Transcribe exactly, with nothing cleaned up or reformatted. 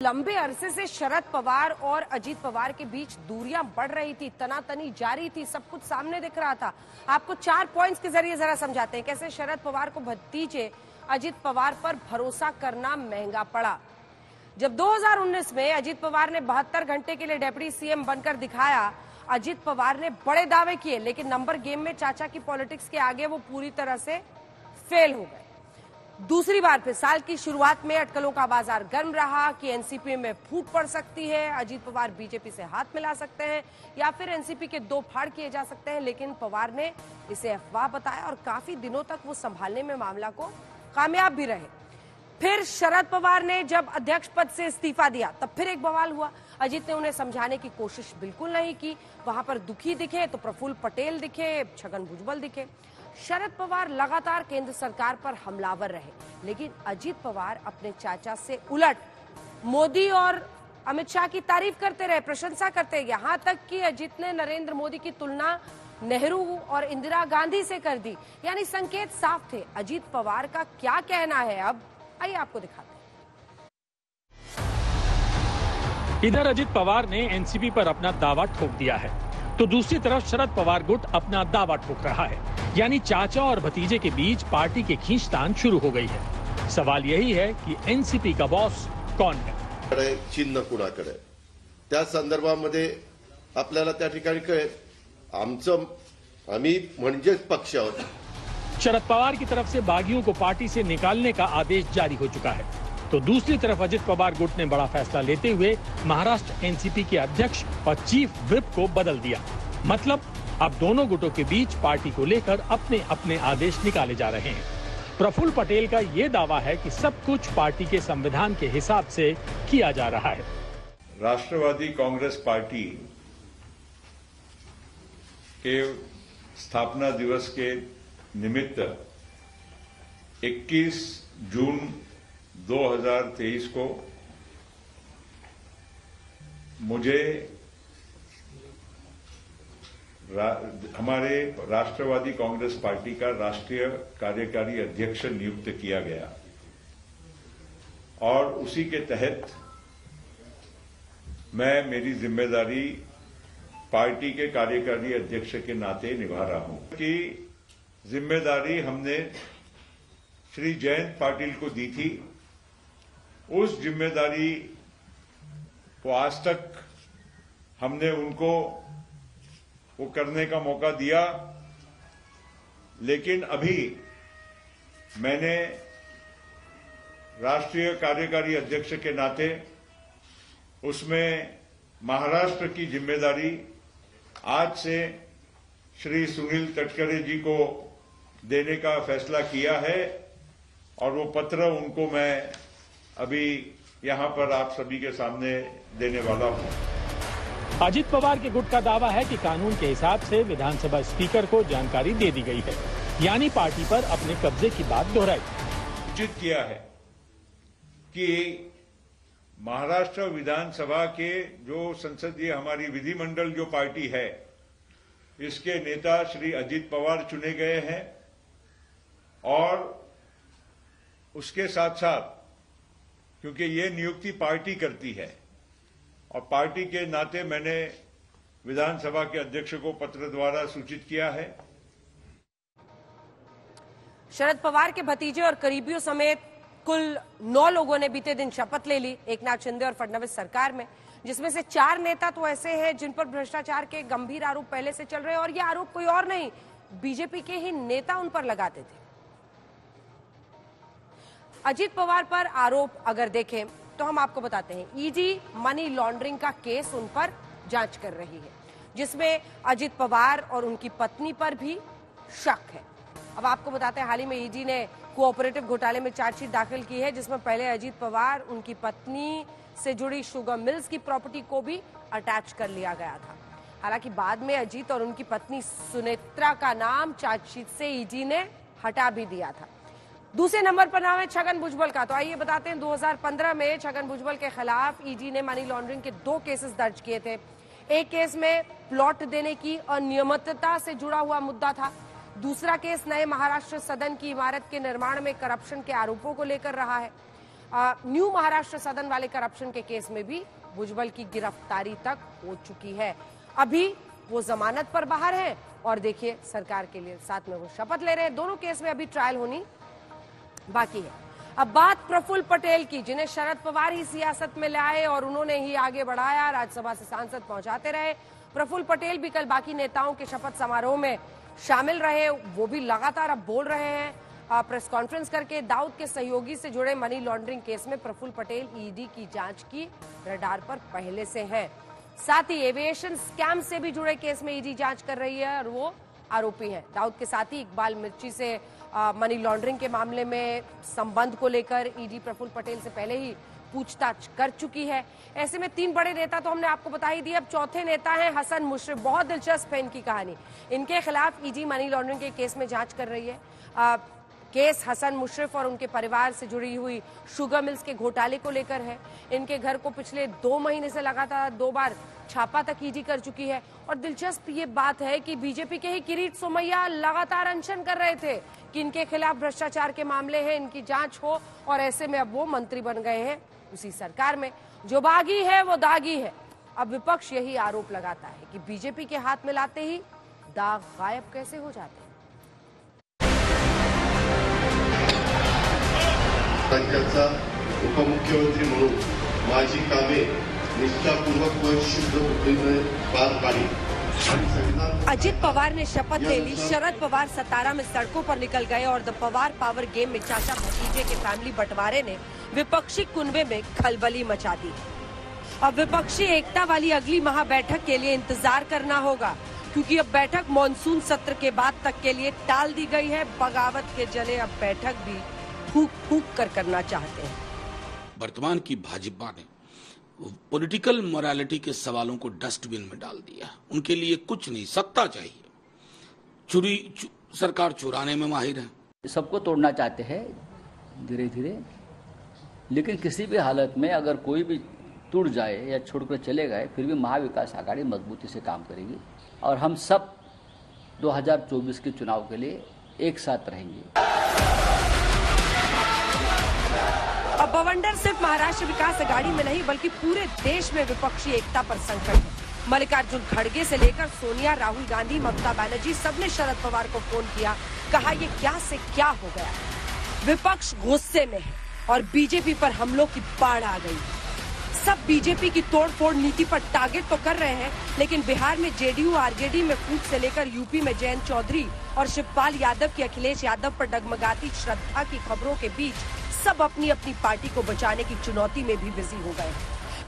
लंबे अरसे से शरद पवार और अजीत पवार के बीच दूरियां बढ़ रही थी, तनातनी जारी थी, सब कुछ सामने दिख रहा था। आपको चार पॉइंट्स के जरिए जरा समझाते हैं कैसे शरद पवार को भतीजे अजीत पवार पर भरोसा करना महंगा पड़ा। जब दो हज़ार उन्नीस में अजीत पवार ने बहत्तर घंटे के लिए डिप्टी सीएम बनकर दिखाया, अजीत पवार ने बड़े दावे किए, लेकिन नंबर गेम में चाचा की पॉलिटिक्स के आगे वो पूरी तरह से फेल हो गए। दूसरी बार फिर साल की शुरुआत में अटकलों का बाजार गर्म रहा कि एनसीपी में फूट पड़ सकती है, अजीत पवार बीजेपी से हाथ मिला सकते हैं या फिर एनसीपी के दो फाड़ किए जा सकते हैं, लेकिन पवार ने इसे अफवाह बताया और काफी दिनों तक वो संभालने में मामला को कामयाब भी रहे। फिर शरद पवार ने जब अध्यक्ष पद से इस्तीफा दिया, तब फिर एक बवाल हुआ। अजीत ने उन्हें समझाने की कोशिश बिल्कुल नहीं की। वहां पर दुखी दिखे तो प्रफुल्ल पटेल दिखे, छगन भुजबल दिखे। शरद पवार लगातार केंद्र सरकार पर हमलावर रहे, लेकिन अजीत पवार अपने चाचा से उलट मोदी और अमित शाह की तारीफ करते रहे, प्रशंसा करते रहे। यहां तक कि अजीत ने नरेंद्र मोदी की तुलना नेहरू और इंदिरा गांधी से कर दी। यानी संकेत साफ थे। अजीत पवार का क्या कहना है, अब आइए आपको दिखाते हैं। इधर अजीत पवार ने एनसीपी पर अपना दावा ठोक दिया है, तो दूसरी तरफ शरद पवार गुट अपना दावा ठोक रहा है। यानी चाचा और भतीजे के बीच पार्टी के खींचतान शुरू हो गई है। सवाल यही है कि एनसीपी का बॉस कौन है, चिन्ह कुणाकडे, त्या संदर्भामध्ये आपल्याला त्या ठिकाणी कळेल। आमचं आम्ही म्हणजेच पक्ष आहोत। शरद पवार की तरफ से बागियों को पार्टी से निकालने का आदेश जारी हो चुका है, तो दूसरी तरफ अजित पवार गुट ने बड़ा फैसला लेते हुए महाराष्ट्र एनसीपी के अध्यक्ष और चीफ व्हिप को बदल दिया। मतलब अब दोनों गुटों के बीच पार्टी को लेकर अपने अपने आदेश निकाले जा रहे हैं। प्रफुल्ल पटेल का ये दावा है कि सब कुछ पार्टी के संविधान के हिसाब से किया जा रहा है। राष्ट्रवादी कांग्रेस पार्टी के स्थापना दिवस के निमित्त इक्कीस जून दो हज़ार तेईस को मुझे रा, हमारे राष्ट्रवादी कांग्रेस पार्टी का राष्ट्रीय कार्यकारी अध्यक्ष नियुक्त किया गया और उसी के तहत मैं मेरी जिम्मेदारी पार्टी के कार्यकारी अध्यक्ष के नाते निभा रहा हूं। कि जिम्मेदारी हमने श्री जयंत पाटिल को दी थी, उस जिम्मेदारी को आज तक हमने उनको वो करने का मौका दिया, लेकिन अभी मैंने राष्ट्रीय कार्यकारी अध्यक्ष के नाते उसमें महाराष्ट्र की जिम्मेदारी आज से श्री सुनील तटकरे जी को देने का फैसला किया है और वो पत्र उनको मैं अभी यहां पर आप सभी के सामने देने वाला हूं। अजित पवार के गुट का दावा है कि कानून के हिसाब से विधानसभा स्पीकर को जानकारी दे दी गई है, यानी पार्टी पर अपने कब्जे की बात दोहराई। सूचित किया है कि महाराष्ट्र विधानसभा के जो संसदीय हमारी विधिमंडल जो पार्टी है, इसके नेता श्री अजित पवार चुने गए हैं और उसके साथ साथ क्योंकि ये नियुक्ति पार्टी करती है और पार्टी के नाते मैंने विधानसभा के अध्यक्ष को पत्र द्वारा सूचित किया है। शरद पवार के भतीजे और करीबियों समेत कुल नौ लोगों ने बीते दिन शपथ ले ली एक नाथ शिंदे और फडणवीस सरकार में, जिसमें से चार नेता तो ऐसे हैं जिन पर भ्रष्टाचार के गंभीर आरोप पहले से चल रहे हैं और ये आरोप कोई और नहीं, बीजेपी के ही नेता उन पर लगाते थे। अजीत पवार पर आरोप अगर देखें तो हम आपको बताते हैं, ईडी मनी लॉन्ड्रिंग का केस उन पर जांच कर रही है, जिसमें अजीत पवार और उनकी पत्नी पर भी शक है। अब आपको बताते हैं, हाल ही में ईडी ने कोऑपरेटिव घोटाले में चार्जशीट दाखिल की है, जिसमें पहले अजीत पवार, उनकी पत्नी से जुड़ी शुगर मिल्स की प्रॉपर्टी को भी अटैच कर लिया गया था। हालांकि बाद में अजीत और उनकी पत्नी सुनेत्रा का नाम चार्जशीट से ईडी ने हटा भी दिया था। दूसरे नंबर पर नाम है छगन भुजबल का। तो आइए बताते हैं, दो हज़ार पंद्रह में छगन भुजबल के खिलाफ ईडी ने मनी लॉन्ड्रिंग के दो केसेस दर्ज किए थे। एक केस में प्लॉट देने की अनियमितता से जुड़ा हुआ मुद्दा था, दूसरा केस नए महाराष्ट्र सदन की इमारत के निर्माण में करप्शन के आरोपों को लेकर रहा है। आ, न्यू महाराष्ट्र सदन वाले करप्शन के केस में भी भुजबल की गिरफ्तारी तक हो चुकी है। अभी वो जमानत पर बाहर है और देखिए सरकार के लिए साथ में वो शपथ ले रहे हैं। दोनों केस में अभी ट्रायल होनी बाकी है। अब बात प्रफुल्ल पटेल की, जिन्हें शरद पवार ही सियासत में लाए और उन्होंने ही आगे बढ़ाया, राज्यसभा से सांसद पहुंचाते रहे। प्रफुल्ल पटेल भी कल बाकी नेताओं के शपथ समारोह में शामिल रहे। वो भी लगातार अब बोल रहे हैं प्रेस कॉन्फ्रेंस करके। दाऊद के सहयोगी से जुड़े मनी लॉन्ड्रिंग केस में प्रफुल्ल पटेल ईडी की जांच की रडार पर पहले से हैं। साथ ही एविएशन स्कैम से भी जुड़े केस में ईडी जांच कर रही है और वो आरोपी है। दाऊद के साथ ही इकबाल मिर्ची से आ, मनी लॉन्ड्रिंग के मामले में संबंध को लेकर ईडी प्रफुल्ल पटेल से पहले ही पूछताछ कर चुकी है। ऐसे में तीन बड़े नेता तो हमने आपको बता ही दिया। अब चौथे नेता हैं हसन मुशर्रफ। बहुत दिलचस्प है इनकी कहानी। इनके खिलाफ ईडी मनी लॉन्ड्रिंग के केस में जांच कर रही है। आ, केस हसन मुशर्रफ और उनके परिवार से जुड़ी हुई शुगर मिल्स के घोटाले को लेकर है। इनके घर को पिछले दो महीने से लगातार दो बार छापा तक ईडी कर चुकी है। और दिलचस्प ये बात है कि बीजेपी के ही किरीट सोमैया लगातार अनशन कर रहे थे कि इनके खिलाफ भ्रष्टाचार के मामले हैं, इनकी जांच हो, और ऐसे में अब वो मंत्री बन गए हैं उसी सरकार में। जो बागी है वो दागी है। अब विपक्ष यही आरोप लगाता है कि बीजेपी के हाथ में लाते ही दाग गायब कैसे हो जाते हैं। राज्याचा उपमुख्यमंत्री म्हणून माझी कामे निष्ठापूर्वक व शुद्धबुद्धीने पार पाडी। अजित पवार ने शपथ ले ली। शरद पवार सतारा में सड़कों पर निकल गए और द पवार पावर गेम में चाचा भतीजे के फैमिली बंटवारे ने विपक्षी कुनबे में खलबली मचा दी। अब विपक्षी एकता वाली अगली महा बैठक के लिए इंतजार करना होगा, क्योंकि अब बैठक मॉनसून सत्र के बाद तक के लिए टाल दी गई है। बगावत के जले अब बैठक भी फूक फूक कर करना चाहते हैं। वर्तमान की भाजपा ने पॉलिटिकल मोरालिटी के सवालों को डस्टबिन में डाल दिया। उनके लिए कुछ नहीं, सत्ता चाहिए। चुरी चु, सरकार चुराने में माहिर है। सबको तोड़ना चाहते हैं धीरे धीरे, लेकिन किसी भी हालत में अगर कोई भी टूट जाए या छोड़कर चले गए, फिर भी महाविकास आघाड़ी मजबूती से काम करेगी और हम सब दो हज़ार चौबीस के चुनाव के लिए एक साथ रहेंगे। अब बवंडर सिर्फ महाराष्ट्र विकास आघाड़ी में नहीं बल्कि पूरे देश में विपक्षी एकता पर संकट है। मल्लिकार्जुन खड़गे से लेकर सोनिया, राहुल गांधी, ममता बनर्जी सबने शरद पवार को फोन किया, कहा ये क्या से क्या हो गया। विपक्ष गुस्से में है और बीजेपी पर हमलों की बाढ़ आ गई। सब बीजेपी की तोड़फोड़ नीति पर टारगेट तो कर रहे हैं, लेकिन बिहार में जेडीयू आरजेडी में फूट से लेकर यूपी में जयंत चौधरी और शिवपाल यादव की अखिलेश यादव पर डगमगाती श्रद्धा की खबरों के बीच सब अपनी अपनी पार्टी को बचाने की चुनौती में भी बिजी हो गए।